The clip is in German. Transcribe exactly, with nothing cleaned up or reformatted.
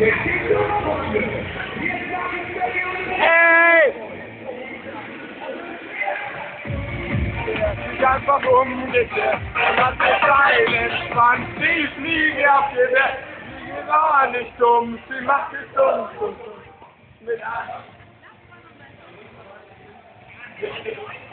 Hey! Sich einfach umgekehrt und hat den kleinen Schwanz, die ist nie gehabt, die war nicht dumm, sie macht es dumm, dumm, dumm. Mit